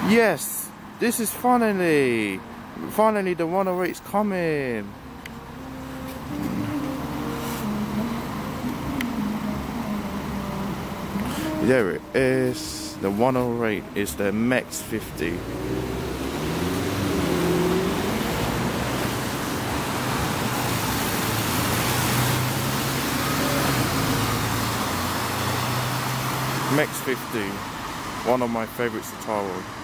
Yes, this is finally the 108's coming. There it is. The 108 is the MEC50. MEC50, one of my favorite Citaro.